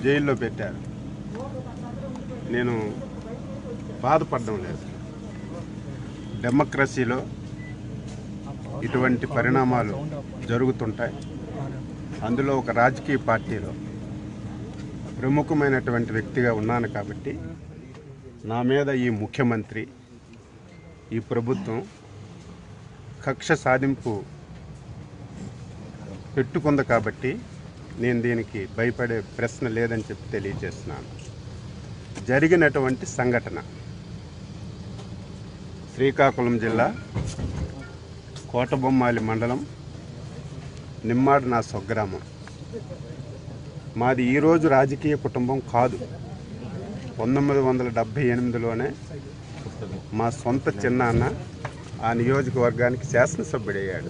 జైల్లో పెట్టారు. నేను బాధపడడం లేదు. డెమోక్రసీలో ఇటువంటి పరిణామాలు జరుగుతుంటాయి. అందులో ఒక రాజకీయ పార్టీలో ప్రముఖమైనటువంటి వ్యక్తిగా ఉన్నాను కాబట్టి నా మీద ఈ ముఖ్యమంత్రి, ఈ ప్రభుత్వం కక్ష సాధింపు పెట్టుకుంది కాబట్టి నేను దీనికి భయపడే ప్రశ్న లేదని చెప్పి తెలియజేస్తున్నాను. జరిగినటువంటి సంఘటన శ్రీకాకుళం జిల్లా కోటబొమ్మాలి మండలం నిమ్మాడు నా స్వగ్రామం. మాది ఈరోజు రాజకీయ కుటుంబం కాదు. 1978లోనే మా సొంత చిన్నాన్న ఆ నియోజకవర్గానికి శాసనసభ్యుడయ్యాడు.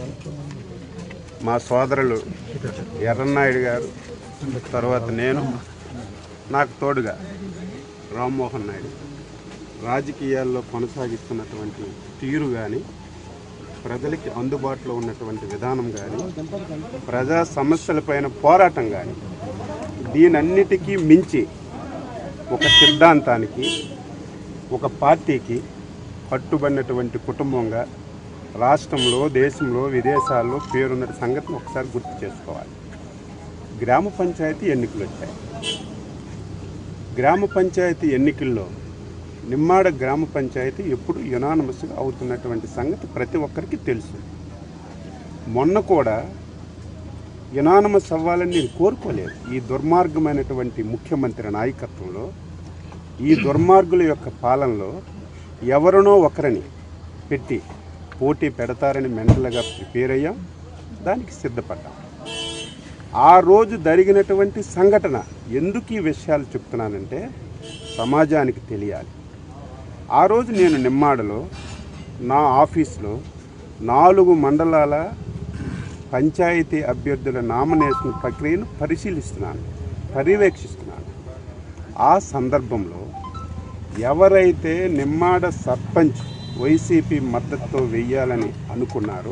మా సోదరులు ఎర్రన్నాయుడు గారు, తర్వాత నేను, నాకు తోడుగా రామ్మోహన్ నాయుడు రాజకీయాల్లో కొనసాగిస్తున్నటువంటి తీరు కానీ, ప్రజలకి అందుబాటులో ఉన్నటువంటి విధానం కానీ, ప్రజా సమస్యలపైన పోరాటం కానీ, దీనన్నిటికీ మించి ఒక సిద్ధాంతానికి, ఒక పార్టీకి కట్టుబడినటువంటి కుటుంబంగా రాష్ట్రంలో, దేశంలో, విదేశాల్లో పేరున్న సంగతిని ఒకసారి గుర్తు చేసుకోవాలి. గ్రామ పంచాయతీ ఎన్నికలు వచ్చాయి. గ్రామ పంచాయతీ ఎన్నికల్లో నిమ్మాడ గ్రామ పంచాయతీ ఎప్పుడు యునానిమస్గా అవుతున్నటువంటి సంగతి ప్రతి ఒక్కరికి తెలుసు. మొన్న కూడా యునానిమస్ అవ్వాలని నేను కోరుకోలేదు. ఈ దుర్మార్గమైనటువంటి ముఖ్యమంత్రి నాయకత్వంలో, ఈ దుర్మార్గుల యొక్క పాలనలో ఎవరినో ఒకరిని పెట్టి పోటీ పెడతారని మెంటల్గా ప్రిపేర్ అయ్యాం. దానికి సిద్ధపడ్డాం. ఆ రోజు జరిగినటువంటి సంఘటన, ఎందుకు ఈ విషయాలు చెప్తున్నానంటే సమాజానికి తెలియాలి. ఆ రోజు నేను నిమ్మాడలో నా ఆఫీస్లో 4 మండలాల పంచాయతీ అభ్యర్థుల నామినేషన్ ప్రక్రియను పరిశీలిస్తున్నాను, పర్యవేక్షిస్తున్నాను. ఆ సందర్భంలో ఎవరైతే నిమ్మాడ సర్పంచ్ వైసీపీ మద్దతుతో వెయ్యాలని అనుకున్నారో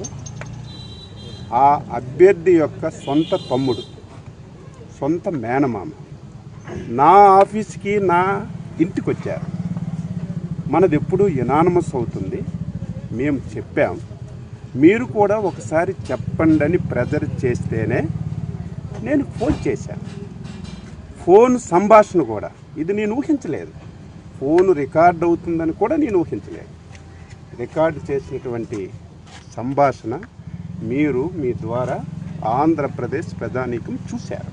ఆ అభ్యర్థి యొక్క సొంత తమ్ముడు, సొంత మేనమామ నా ఆఫీస్కి, నా ఇంటికి వచ్చారు. మనది ఎప్పుడు యునానిమస్ అవుతుంది, మేము చెప్పాం, మీరు కూడా ఒకసారి చెప్పండి అని ప్రెజర్ చేస్తేనే నేను ఫోన్ చేశాను. ఫోన్ సంభాషణ కూడా ఇది నేను ఊహించలేదు. ఫోన్ రికార్డ్ అవుతుందని కూడా నేను ఊహించలేదు. రికార్డు చేసినటువంటి సంభాషణ మీరు మీ ద్వారా ఆంధ్రప్రదేశ్ ప్రజానీకం చూశారు.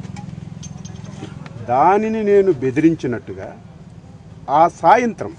దానిని నేను బెదిరించినట్టుగా ఆ సాయంత్రం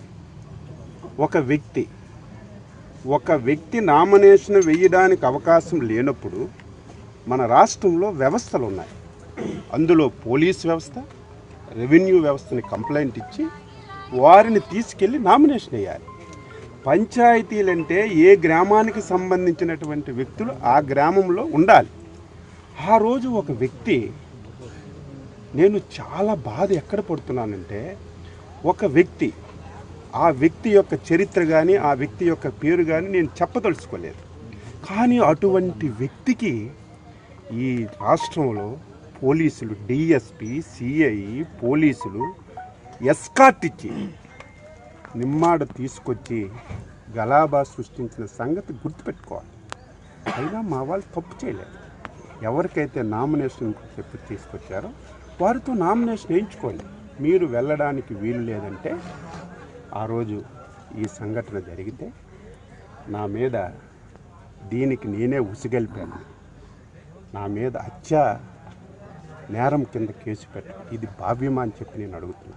ఒక వ్యక్తి నామినేషన్ వేయడానికి అవకాశం లేనప్పుడు మన రాష్ట్రంలో వ్యవస్థలు ఉన్నాయి. అందులో పోలీస్ వ్యవస్థ, రెవెన్యూ వ్యవస్థని కంప్లైంట్ ఇచ్చి వారిని తీసుకెళ్ళి నామినేషన్ వేయాలి. పంచాయతీలంటే ఏ గ్రామానికి సంబంధించినటువంటి వ్యక్తులు ఆ గ్రామంలో ఉండాలి. ఆ రోజు ఒక వ్యక్తి, నేను చాలా బాధ ఎక్కడ పడుతున్నానంటే, ఒక వ్యక్తి, ఆ వ్యక్తి యొక్క చరిత్ర కానీ, ఆ వ్యక్తి యొక్క పేరు కానీ నేను చెప్పదలుచుకోలేదు. కానీ అటువంటి వ్యక్తికి ఈ రాష్ట్రంలో పోలీసులు, డిఎస్పి, సిఐ, పోలీసులు ఎస్కార్ట్ ఇచ్చి నిమ్మాడ తీసుకొచ్చి గలాబా సృష్టించిన సంగతి గుర్తుపెట్టుకోవాలి. అయినా మా వాళ్ళు తప్పు చేయలేదు. ఎవరికైతే నామినేషన్ చెప్పి తీసుకొచ్చారో వారితో నామినేషన్ వేయించుకోండి. మీరు వెళ్ళడానికి వీలు లేదంటే ఆ రోజు ఈ సంఘటన జరిగితే నా మీద దీనికి నేనే ఉసిగలిపాను. నా మీద హత్య నేరం కింద కేసు పెట్టు, ఇది భావ్యమా అని చెప్పి నేను అడుగుతున్నాను.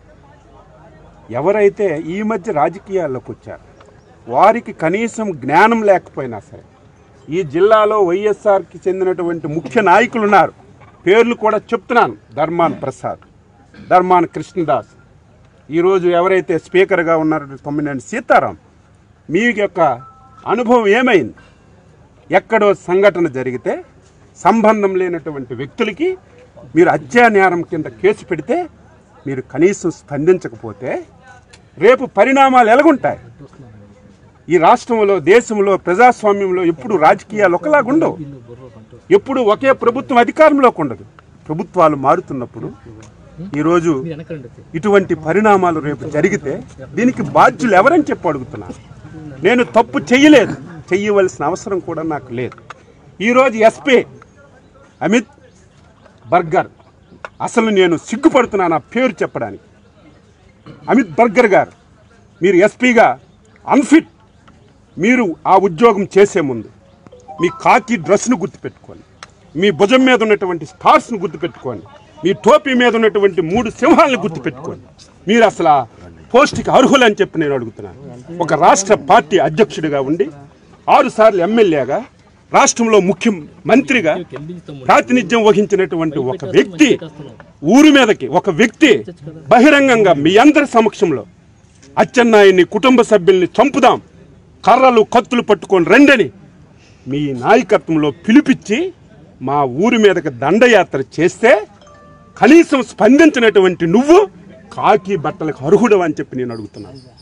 ఎవరైతే ఈ మధ్య రాజకీయాల్లోకి వచ్చారో వారికి కనీసం జ్ఞానం లేకపోయినా సరే, ఈ జిల్లాలో వైఎస్ఆర్కి చెందినటువంటి ముఖ్య నాయకులు ఉన్నారు. పేర్లు కూడా చెప్తున్నాను. ధర్మాన ప్రసాద్, ధర్మాన కృష్ణదాస్, ఈరోజు ఎవరైతే స్పీకర్గా ఉన్నారో తమ్మినేని సీతారాం, మీ యొక్క అనుభవం ఏమైంది? ఎక్కడో సంఘటన జరిగితే సంబంధం లేనటువంటి వ్యక్తులకి మీరు హత్యా నేరం కింద కేసు పెడితే మీరు కనీసం స్పందించకపోతే రేపు పరిణామాలు ఎలాగుంటాయి? ఈ రాష్ట్రంలో, దేశంలో, ప్రజాస్వామ్యంలో ఎప్పుడు రాజకీయాలు ఒకలాగా ఉండవు. ఎప్పుడు ఒకే ప్రభుత్వం అధికారంలోకి ఉండదు. ప్రభుత్వాలు మారుతున్నప్పుడు ఈరోజు ఇటువంటి పరిణామాలు రేపు జరిగితే దీనికి బాధ్యులు ఎవరని చెప్పి అడుగుతున్నాను. నేను తప్పు చెయ్యలేదు, చెయ్యవలసిన అవసరం కూడా నాకు లేదు. ఈరోజు ఎస్పీ అమిత్ బర్గర్, అసలు నేను సిగ్గుపడుతున్నాను ఆ పేరు చెప్పడానికి. అమిత్ బర్గర్ గారు, మీరు ఎస్పీగా అన్ఫిట్. మీరు ఆ ఉద్యోగం చేసే ముందు మీ కాకి డ్రెస్ను గుర్తుపెట్టుకోండి, మీ భుజం మీద ఉన్నటువంటి స్టార్స్ను గుర్తుపెట్టుకోండి, మీ టోపీ మీద ఉన్నటువంటి 3 సింహాలను గుర్తుపెట్టుకోండి. మీరు అసలు ఆ పోస్టుకి అర్హులని చెప్పి నేను అడుగుతున్నాను. ఒక రాష్ట్ర పార్టీ అధ్యక్షుడిగా ఉండి 6 సార్లు ఎమ్మెల్యేగా, రాష్ట్రంలో ముఖ్యమంత్రిగా ప్రాతినిధ్యం వహించినటువంటి ఒక వ్యక్తి ఊరి మీదకి ఒక వ్యక్తి బహిరంగంగా మీ అందరి సమక్షంలో అచ్చెన్నాయుడిని కుటుంబ సభ్యుల్ని చంపుదాం, కర్రలు కత్తులు పట్టుకొని రండని మీ నాయకత్వంలో పిలిపించి మా ఊరి మీదకి దండయాత్ర చేస్తే కనీసం స్పందించినటువంటి నువ్వు కాకి బట్టలకు అర్హుడు అని చెప్పి నేను అడుగుతున్నాను.